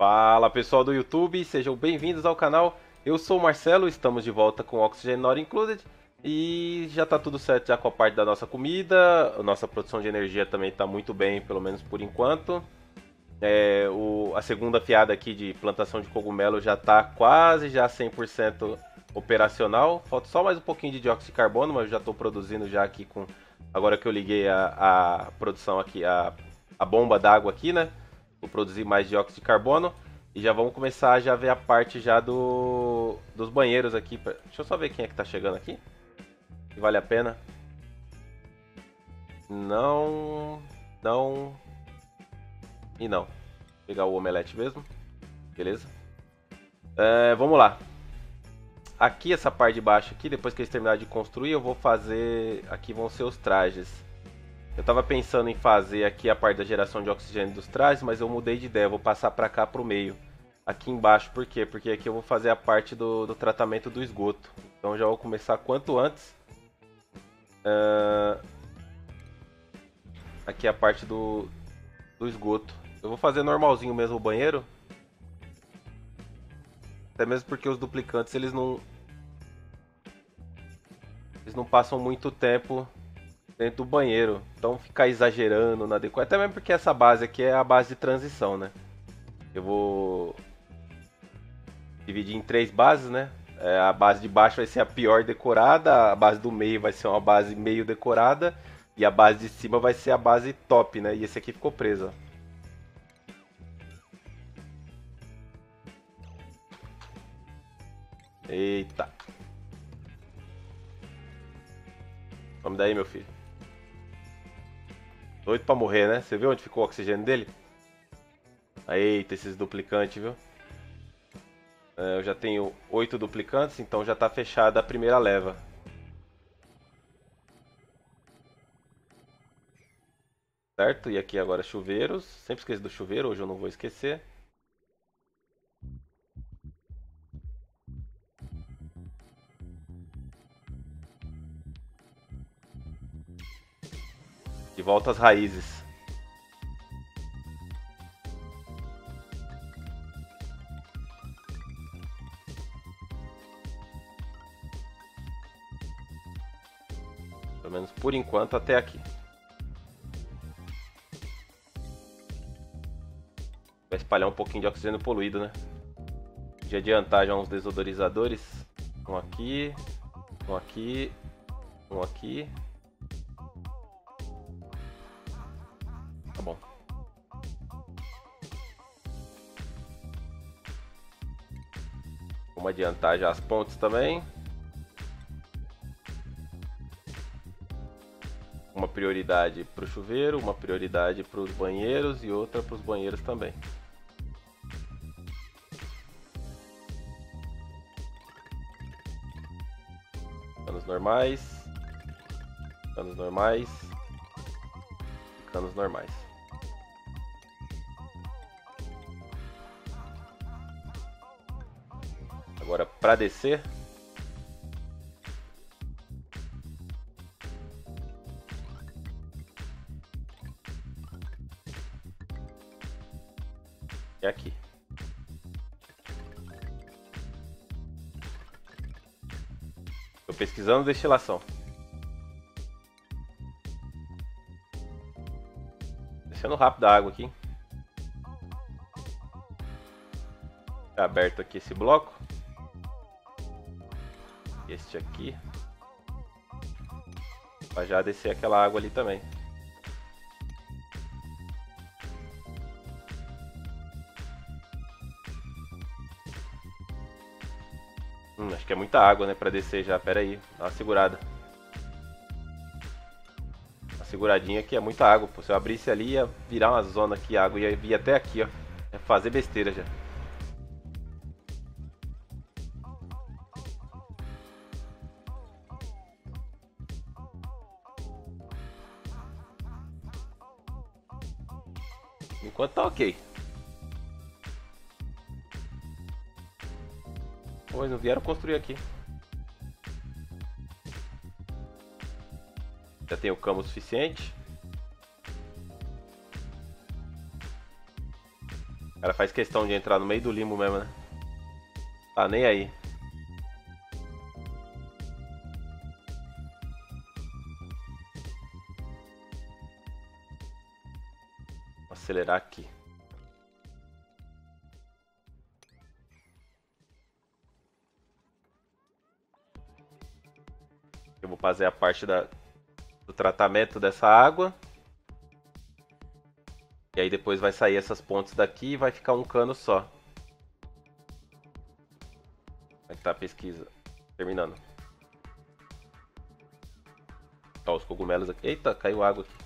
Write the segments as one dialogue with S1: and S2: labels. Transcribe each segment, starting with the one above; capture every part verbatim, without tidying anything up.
S1: Fala pessoal do YouTube, sejam bem-vindos ao canal. Eu sou o Marcelo, estamos de volta com Oxygen Not Included e já tá tudo certo já com a parte da nossa comida. A nossa produção de energia também está muito bem, pelo menos por enquanto. É, o, a segunda fiada aqui de plantação de cogumelo já está quase já cem por cento operacional. Falta só mais um pouquinho de dióxido de carbono, mas eu já estou produzindo já aqui com... Agora que eu liguei a, a produção aqui, a, a bomba d'água aqui, né? Vou produzir mais dióxido de carbono. E já vamos começar a já ver a parte já do dos banheiros aqui. Deixa eu só ver quem é que tá chegando aqui. Se vale a pena. Não... Não... E não. Vou pegar o omelete mesmo. Beleza. É, vamos lá. Aqui, essa parte de baixo aqui, depois que eles terminarem de construir, eu vou fazer... Aqui vão ser os trajes. Eu tava pensando em fazer aqui a parte da geração de oxigênio dos trajes, mas eu mudei de ideia. Eu vou passar pra cá pro meio. Aqui embaixo, por quê? Porque aqui eu vou fazer a parte do, do tratamento do esgoto. Então já vou começar quanto antes. Uh... Aqui a parte do, do esgoto. Eu vou fazer normalzinho mesmo o banheiro. Até mesmo porque os duplicantes, eles não... Eles não passam muito tempo dentro do banheiro. Então ficar exagerando na decoração. Até mesmo porque essa base aqui é a base de transição, né? Eu vou dividir em três bases, né? É, a base de baixo vai ser a pior decorada. A base do meio vai ser uma base meio decorada. E a base de cima vai ser a base top, né? E esse aqui ficou preso, ó. Eita. Vamos daí, meu filho. Doido pra morrer, né? Você viu onde ficou o oxigênio dele? Eita, esses duplicantes, viu? É, eu já tenho oito duplicantes, então já tá fechada a primeira leva. Certo? E aqui agora chuveiros. Sempre esqueço do chuveiro, hoje eu não vou esquecer. De volta às raízes. Pelo menos por enquanto até aqui. Vai espalhar um pouquinho de oxigênio poluído, né? De adiantar já uns desodorizadores. Um aqui. Um aqui. Um aqui. Tá bom. Vamos adiantar já as pontes também. Uma prioridade para o chuveiro, uma prioridade para os banheiros e outra para os banheiros também. Canos normais. Canos normais. Canos normais. Agora para descer. É aqui. Estou pesquisando destilação. Descendo rápido a água aqui. Tá aberto aqui esse bloco. Este aqui. Para já descer aquela água ali também. Hum, acho que é muita água, né, pra descer já. Pera aí, dá uma segurada. Uma seguradinha que é muita água. Pô, se eu abrisse ali, ia virar uma zona aqui, a água ia vir até aqui, ó. Ia fazer besteira já. Enquanto tá ok. Pois não vieram construir aqui. Já tenho cama o suficiente. O cara faz questão de entrar no meio do limbo mesmo, né? Tá nem aí. Vou acelerar aqui. Eu vou fazer a parte da, do tratamento dessa água. E aí depois vai sair essas pontes daqui e vai ficar um cano só. Como é que tá a pesquisa? Terminando. Ó, os cogumelos aqui. Eita, caiu água aqui.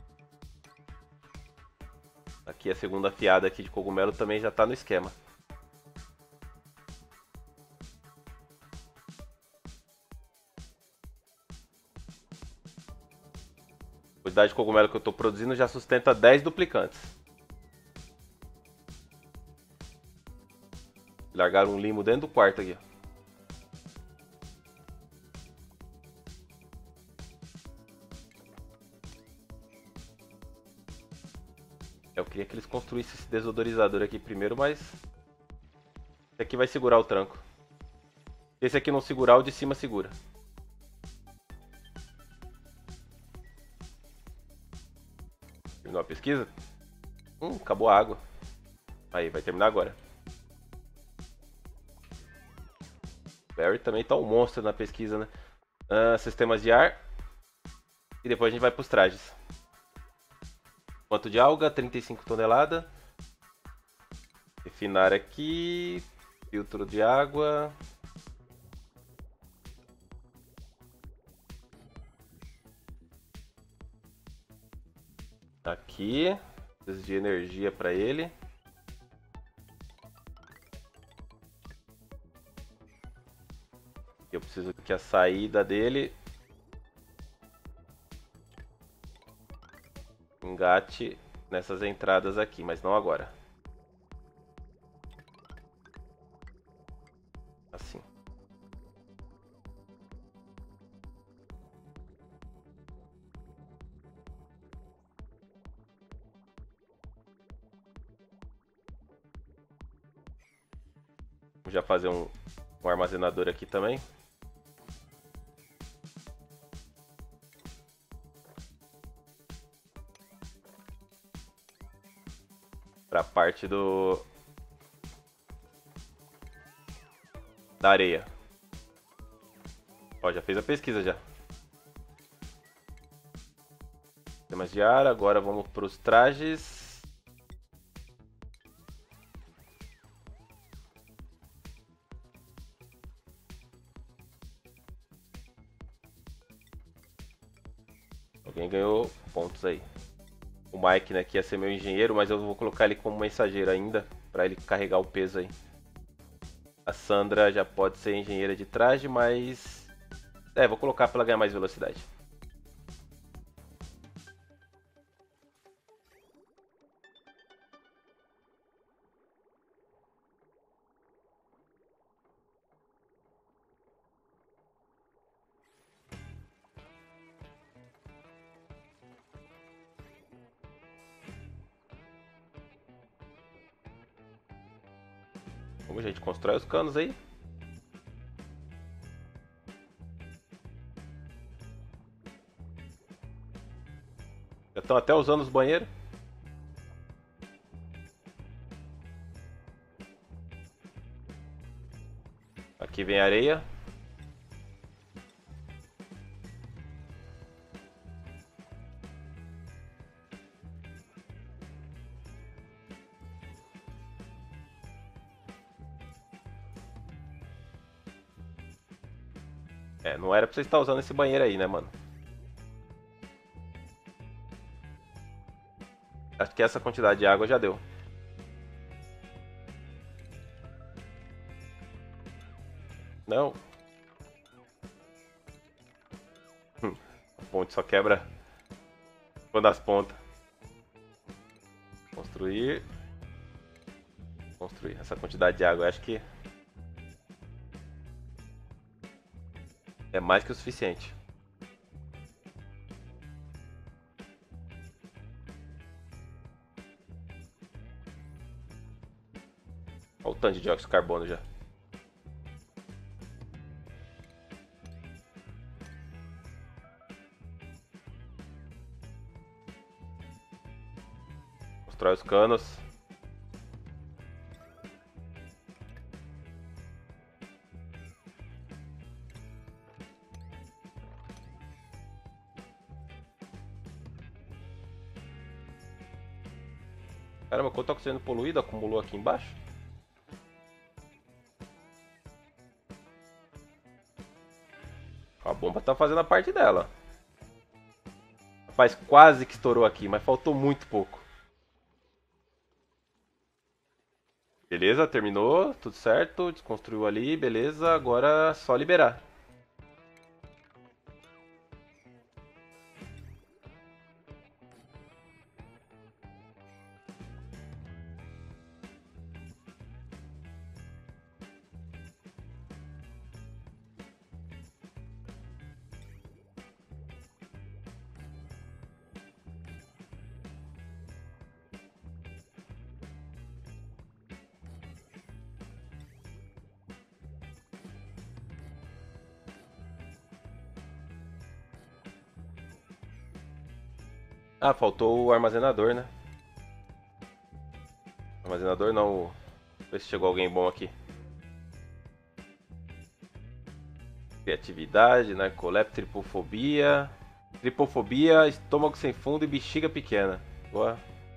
S1: Aqui a segunda fiada aqui de cogumelo também já tá no esquema. A quantidade de cogumelo que eu tô produzindo já sustenta dez duplicantes. Largaram um limo dentro do quarto aqui, ó. Eu queria que eles construíssem esse desodorizador aqui primeiro, mas... Esse aqui vai segurar o tranco. Se esse aqui não segurar, o de cima segura. Terminou a pesquisa? Hum, acabou a água. Aí, vai terminar agora. Barry também tá um monstro na pesquisa, né? Ah, sistemas de ar. E depois a gente vai para os trajes. Quanto de alga? trinta e cinco toneladas. Refinar aqui. Filtro de água. Aqui. Preciso de energia para ele. Eu preciso que a saída dele engate nessas entradas aqui, mas não agora. Assim. Vou já fazer um, um armazenador aqui também. Para a parte do da areia. Ó, já fez a pesquisa já. Sistemas de ar, agora vamos para os trajes. Alguém ganhou pontos aí. O Mike, né, que ia ser meu engenheiro, mas eu vou colocar ele como mensageiro ainda, para ele carregar o peso aí. A Sandra já pode ser engenheira de traje, mas... É, vou colocar para ela ganhar mais velocidade. Como a gente constrói os canos aí. Já estão até usando os banheiros. Aqui vem a areia. É, não era pra você estar usando esse banheiro aí, né, mano? Acho que essa quantidade de água já deu. Não. Hum, a ponte só quebra quando as pontas. Construir. Construir. Essa quantidade de água, eu acho que é mais que o suficiente. Olha o tanto de dióxido de carbono já. Constrói os canos. Caramba, quanto oxigênio poluído acumulou aqui embaixo? A bomba tá fazendo a parte dela. Rapaz, quase que estourou aqui, mas faltou muito pouco. Beleza, terminou, tudo certo, desconstruiu ali, beleza, agora é só liberar. Ah, faltou o armazenador, né? Armazenador não. Ver se chegou alguém bom aqui. Criatividade, narcolepsia, tripofobia. Tripofobia, estômago sem fundo e bexiga pequena. Boa.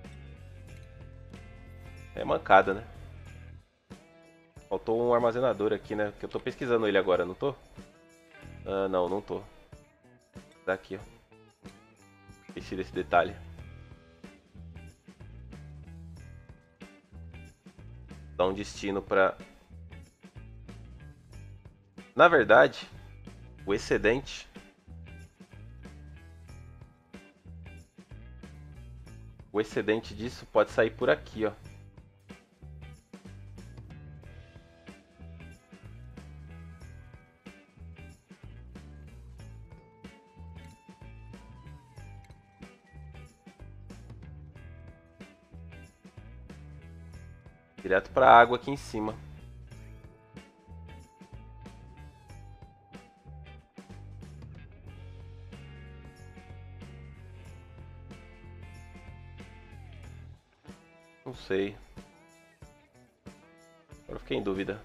S1: É mancada, né? Faltou um armazenador aqui, né? Que eu tô pesquisando ele agora, não tô? Ah, não, não tô. Daqui, ó. Esqueci desse detalhe. Dá um destino pra... Na verdade, o excedente... O excedente disso pode sair por aqui, ó. Direto pra água aqui em cima. Não sei. Agora eu fiquei em dúvida.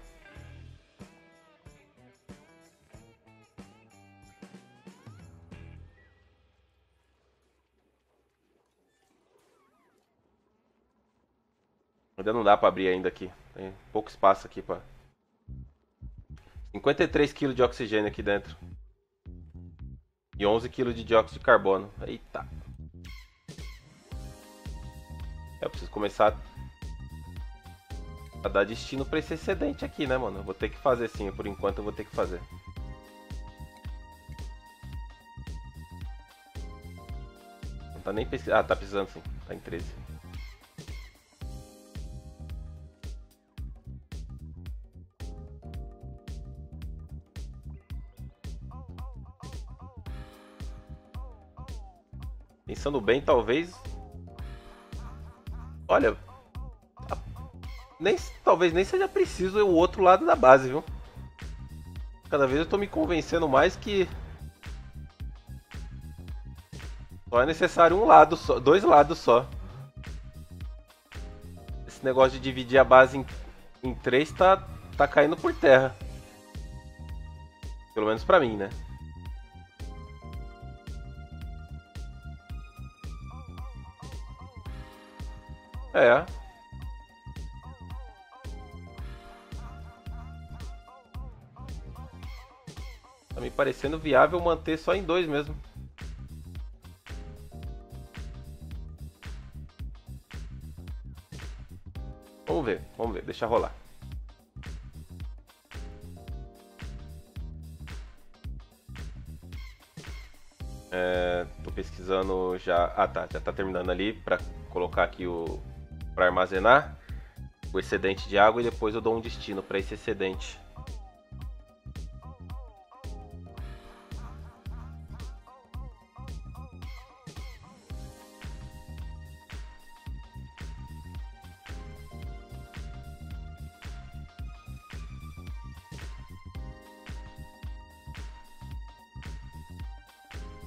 S1: Ainda não dá pra abrir ainda aqui. Tem pouco espaço aqui pra... cinquenta e três quilos de oxigênio aqui dentro. E onze quilos de dióxido de carbono. Eita. Eu preciso começar a dar destino pra esse excedente aqui, né, mano? Eu vou ter que fazer sim. Por enquanto eu vou ter que fazer. Não tá nem pesquisando. Ah, tá precisando sim. Tá em treze. Pensando bem, talvez... Olha... Nem, talvez nem seja preciso o outro lado da base, viu? Cada vez eu tô me convencendo mais que... Só é necessário um lado só, dois lados só. Esse negócio de dividir a base em, em três tá, tá caindo por terra. Pelo menos pra mim, né? É. Tá me parecendo viável manter só em dois mesmo. Vamos ver, vamos ver, deixa rolar. É, tô pesquisando já... Ah tá, já tá terminando ali pra colocar aqui o... Pra armazenar o excedente de água e depois eu dou um destino pra esse excedente.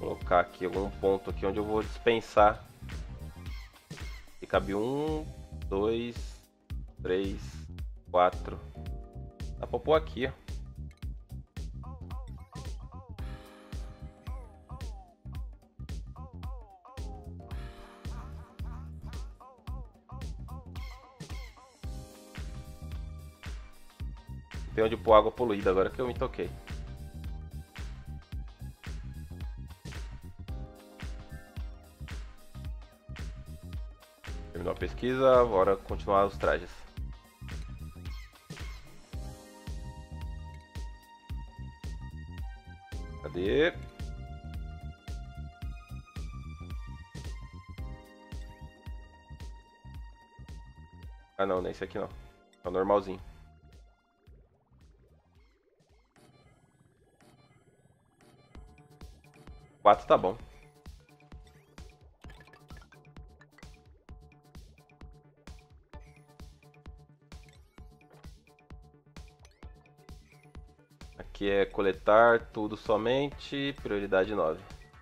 S1: colocar aqui algum ponto aqui onde eu vou dispensar. E cabe um, dois, três, quatro. Dá pra pôr aqui, ó. Tem onde pôr água poluída, agora que eu me toquei. Terminou a pesquisa, bora continuar os trajes. Cadê? Ah não, nem esse aqui não. É o normalzinho. quatro tá bom. Aqui é coletar tudo somente, prioridade nove.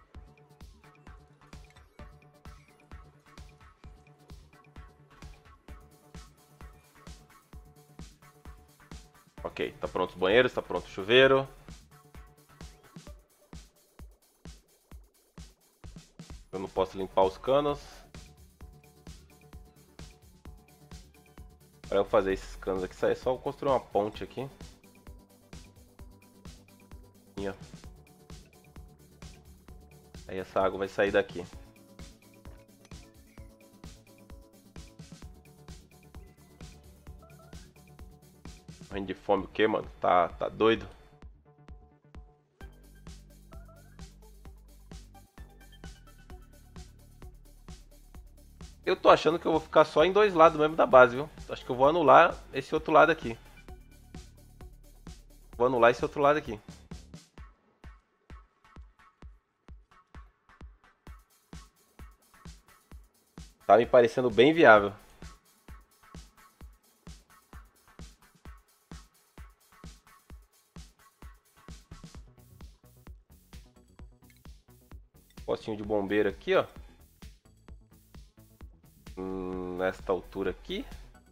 S1: Ok, tá pronto os banheiros, tá pronto o chuveiro. Eu não posso limpar os canos. Para eu fazer esses canos aqui, é só construir uma ponte aqui. Aí essa água vai sair daqui. Morrendo de fome o que, mano? Tá, tá doido? Eu tô achando que eu vou ficar só em dois lados mesmo da base, viu? Acho que eu vou anular esse outro lado aqui. Vou anular esse outro lado aqui. Tá me parecendo bem viável. Postinho de bombeiro aqui, ó. Hum, nesta altura aqui.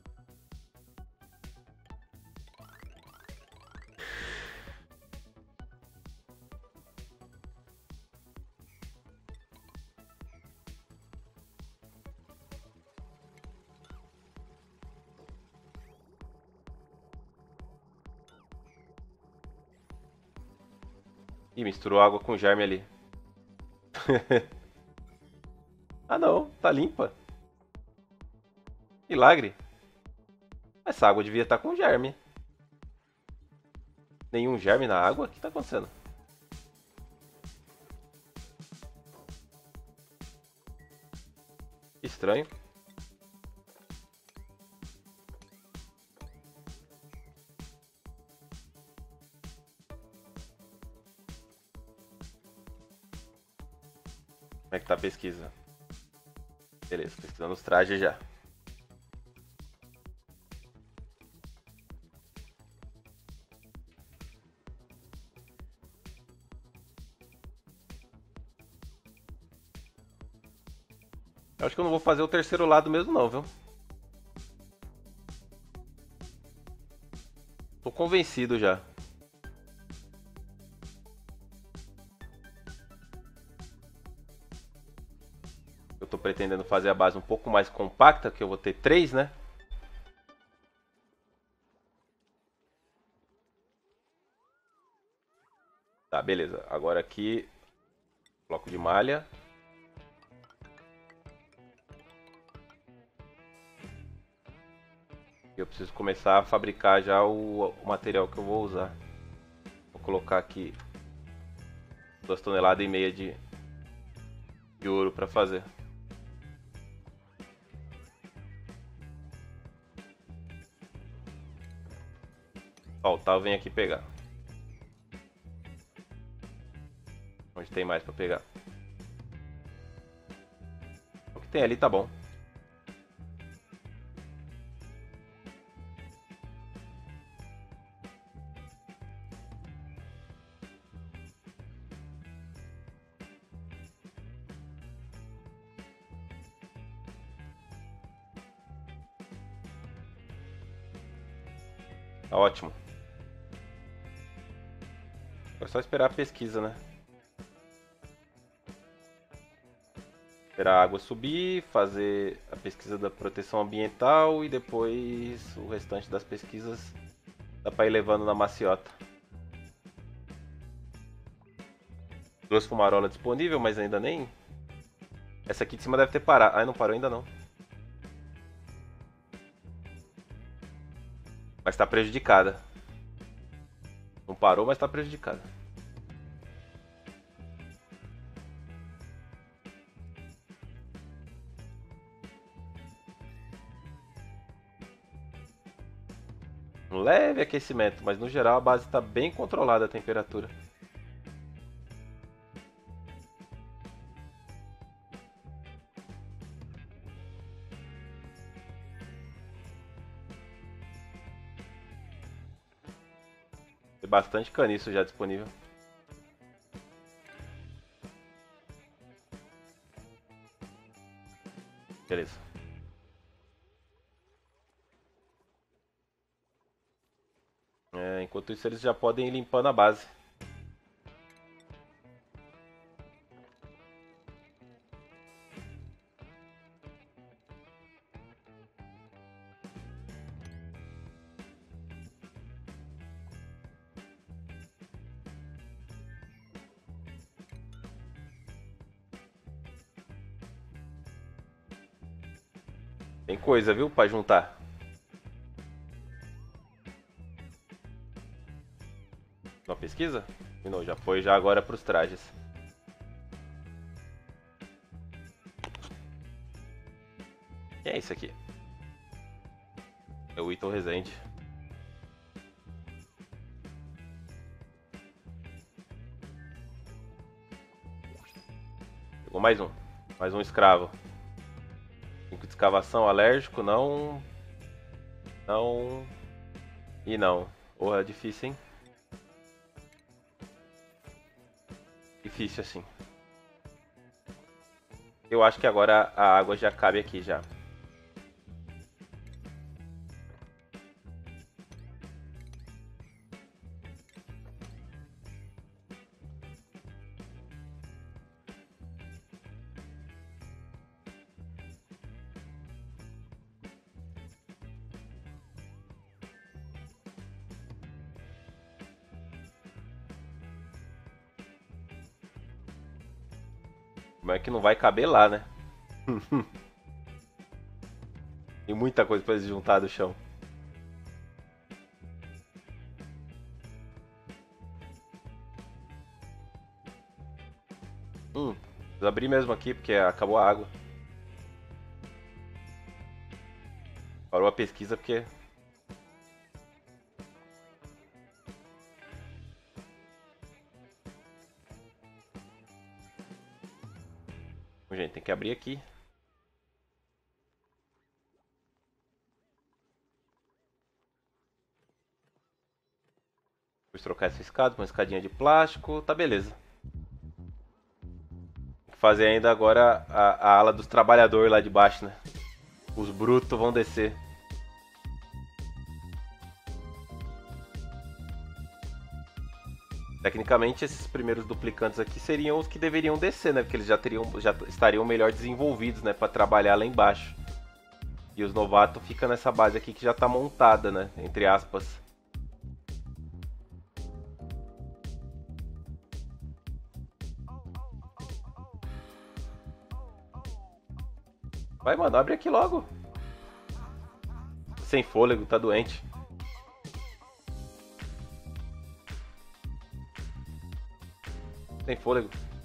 S1: Ih, misturou água com germe ali. Ah não, tá limpa. Milagre. Essa água devia estar com germe. Nenhum germe na água? O que tá acontecendo? Estranho. Como é que tá a pesquisa? Beleza, pesquisando os trajes já. Eu acho que eu não vou fazer o terceiro lado mesmo não, viu? Tô convencido já. Eu tô pretendendo fazer a base um pouco mais compacta, que eu vou ter três, né? Tá, beleza. Agora aqui, bloco de malha. Eu preciso começar a fabricar já o, o material que eu vou usar. Vou colocar aqui duas toneladas e meia de, de ouro para fazer. Faltar, eu venho aqui pegar. Onde tem mais para pegar? O que tem ali tá bom. Tá ótimo. É só esperar a pesquisa, né? Esperar a água subir, fazer a pesquisa da proteção ambiental e depois o restante das pesquisas dá pra ir levando na maciota. Duas fumarolas disponível, mas ainda nem... Essa aqui de cima deve ter parado. Ah, não parou ainda não. Mas tá prejudicada. Não parou, mas tá prejudicada. Um leve aquecimento, mas no geral a base está bem controlada a temperatura. Tem bastante caniço já disponível. Beleza. É, enquanto isso eles já podem ir limpando a base. Tem coisa, viu, pra juntar. Uma pesquisa? Não, já foi já agora pros trajes. Quem é isso aqui? É o Ito Rezende. Pegou mais um. Mais um escravo. cinco de escavação, alérgico, não... Não... E não. Porra, é difícil, hein? Difícil assim. Eu acho que agora a água já cabe aqui já. Como é que não vai caber lá, né? Tem muita coisa pra eles juntar do chão. Hum, vou abrir mesmo aqui porque acabou a água. Parou a pesquisa porque... Gente, tem que abrir aqui. Vou trocar essa escada por uma escadinha de plástico. Tá, beleza. Tem que fazer ainda agora a, a ala dos trabalhadores lá de baixo, né? Os brutos vão descer. Tecnicamente, esses primeiros duplicantes aqui seriam os que deveriam descer, né? Porque eles já, teriam, já estariam melhor desenvolvidos, né? Para trabalhar lá embaixo. E os novatos ficam nessa base aqui que já está montada, né? Entre aspas. Vai, mano, abre aqui logo. Sem fôlego, tá doente. Sem fôlego.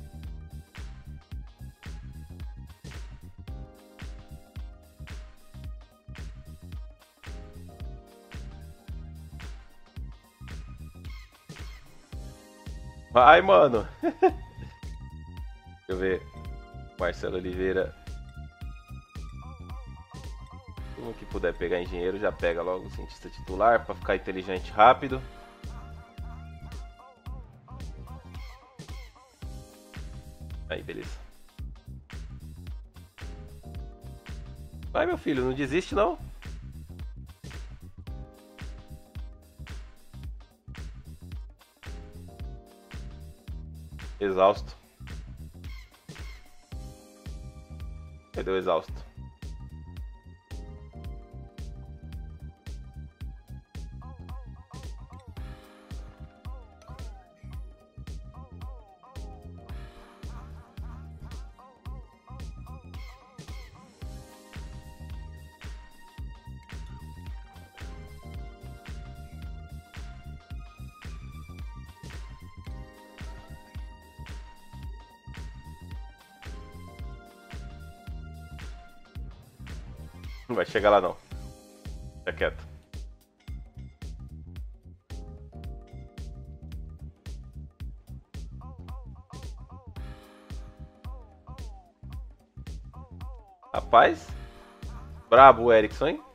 S1: Vai, mano. Deixa eu ver. Marcelo Oliveira. Todo mundo que puder pegar engenheiro já pega logo o cientista titular para ficar inteligente rápido. Aí, beleza. Vai, meu filho, não desiste não. Exausto. Cadê o exausto? Não vai chegar lá não. Fica quieto. Rapaz, brabo o Erickson, hein?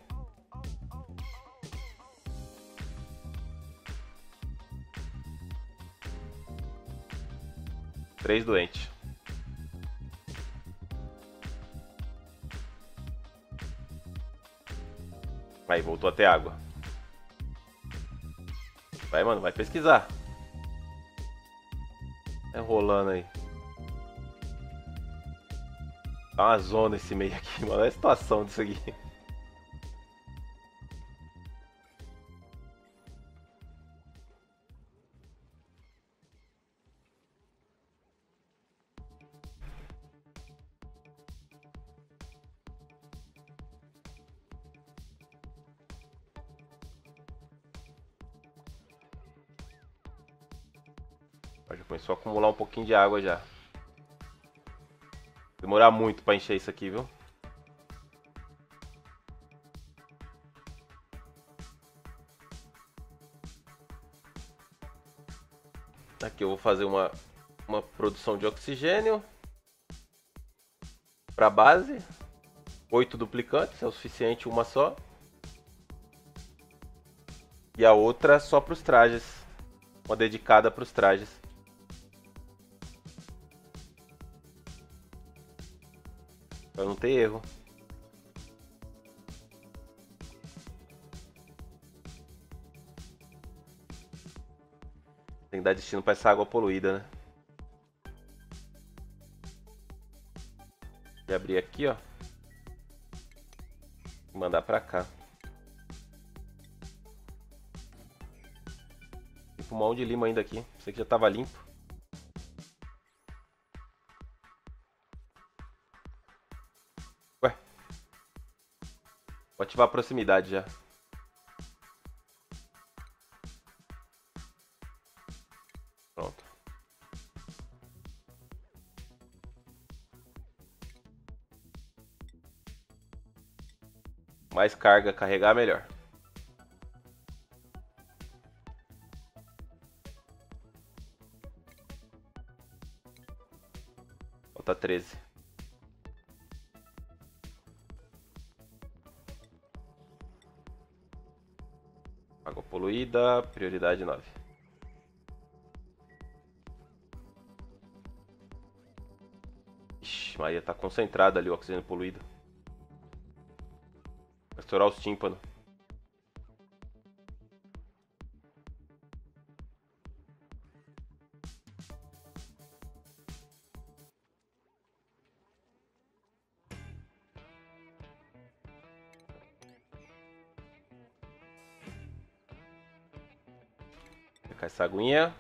S1: Três doentes. Aí, voltou até água. Vai, mano, vai pesquisar. É rolando aí. Tá uma zona esse meio aqui, mano. Olha a situação disso aqui. Já começou a acumular um pouquinho de água já. Demorar muito pra encher isso aqui, viu? Aqui eu vou fazer uma, uma produção de oxigênio para base. Oito duplicantes, é o suficiente uma só. E a outra só para os trajes. Uma dedicada para os trajes. Pra não ter erro. Tem que dar destino para essa água poluída, né? Vou abrir aqui, ó. E mandar pra cá. Tem pulmão de lima ainda aqui. Pensei que já tava limpo. Ué. Vou ativar a proximidade já. Pronto. Mais carga carregar, melhor. Falta treze. Água poluída, prioridade nove. Ixi, Maria, tá concentrado ali o oxigênio poluído. Vai estourar os tímpanos. Pegar essa aguinha.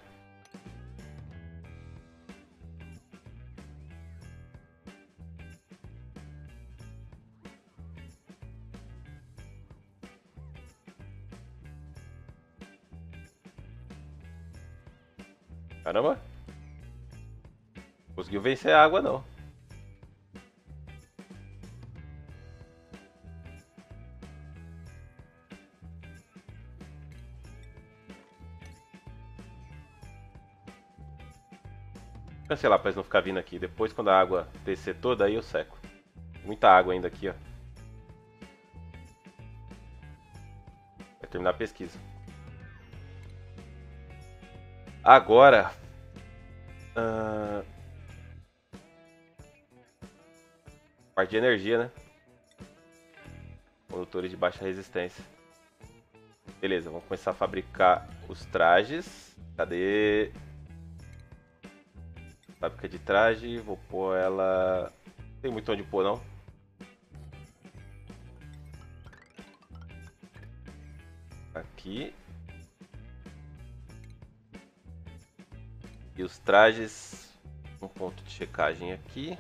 S1: Caramba. Conseguiu vencer a água, não. Cancelar para eles não ficar vindo aqui. Depois, quando a água descer toda, aí eu seco. Muita água ainda aqui, ó. Vai terminar a pesquisa. Agora... Uh... parte de energia, né? Condutores de baixa resistência. Beleza, vamos começar a fabricar os trajes. Cadê? Fábrica de traje, vou pôr ela... Não tem muito onde pôr, não. Aqui. E os trajes, um ponto de checagem aqui.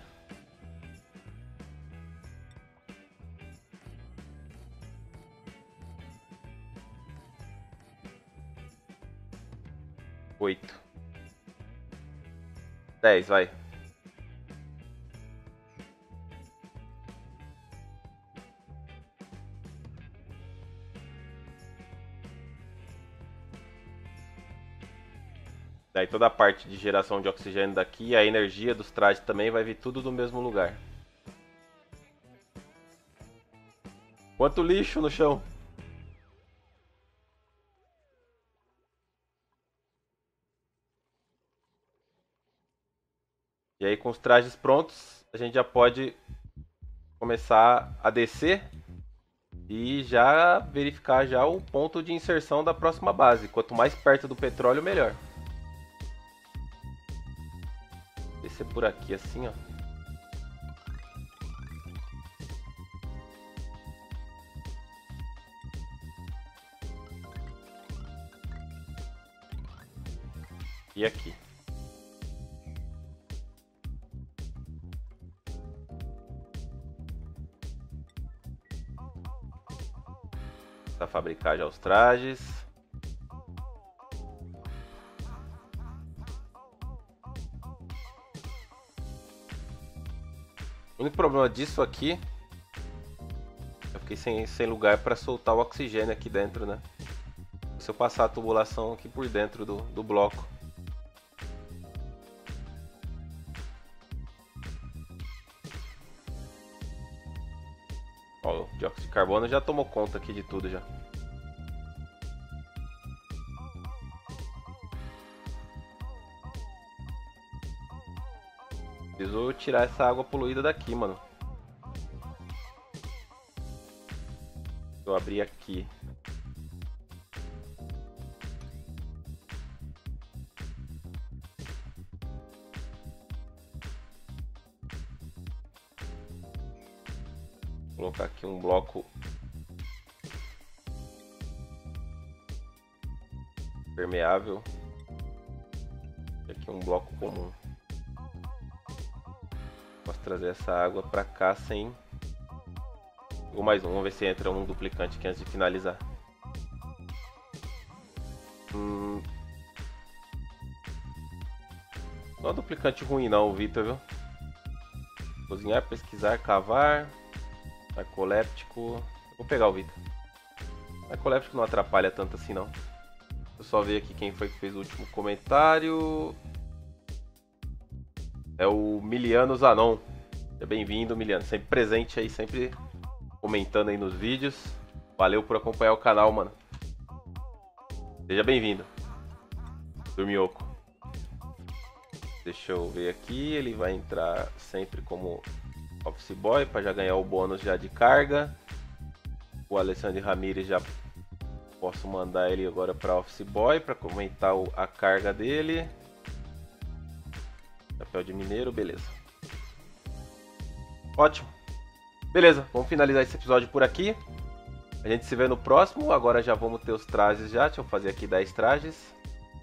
S1: Oito. Dez, vai. Daí toda a parte de geração de oxigênio daqui, a energia dos trajes também vai vir tudo do mesmo lugar. Quanto lixo no chão! E aí com os trajes prontos, a gente já pode começar a descer e já verificar já o ponto de inserção da próxima base. Quanto mais perto do petróleo, melhor. Descer por aqui assim, ó. E aqui. Para fabricar já os trajes. O único problema disso aqui, eu fiquei sem, sem lugar para soltar o oxigênio aqui dentro, né? Se eu passar a tubulação aqui por dentro do, do bloco. Ó, o dióxido de carbono já tomou conta aqui de tudo já. Preciso tirar essa água poluída daqui, mano. Vou abrir aqui. Vou colocar aqui um bloco permeável. E aqui um bloco comum. Posso trazer essa água pra cá sem... Ou mais um, vamos ver se entra um duplicante aqui antes de finalizar. Hum... Não é um duplicante ruim não, Vitor, viu? Cozinhar, pesquisar, cavar... Narcoléptico... Vou pegar o Vitor. Narcoléptico não atrapalha tanto assim não. Eu só ver aqui quem foi que fez o último comentário. É o Miliano Zanon. Seja bem-vindo, Miliano. Sempre presente aí, sempre comentando aí nos vídeos. Valeu por acompanhar o canal, mano. Seja bem-vindo. Dormioco. Deixa eu ver aqui. Ele vai entrar sempre como Office Boy para já ganhar o bônus já de carga. O Alexandre Ramirez já posso mandar ele agora para Office Boy para aumentar o, a carga dele. Chapéu de mineiro, beleza. Ótimo. Beleza, vamos finalizar esse episódio por aqui. A gente se vê no próximo. Agora já vamos ter os trajes já. Deixa eu fazer aqui dez trajes.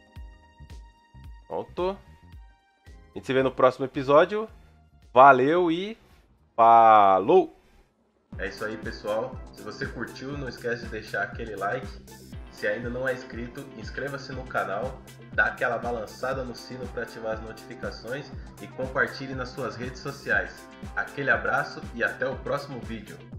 S1: Pronto. A gente se vê no próximo episódio. Valeu e falou! É isso aí, pessoal. Se você curtiu, não esquece de deixar aquele like. Se ainda não é inscrito, inscreva-se no canal, dá aquela balançada no sino para ativar as notificações e compartilhe nas suas redes sociais. Aquele abraço e até o próximo vídeo.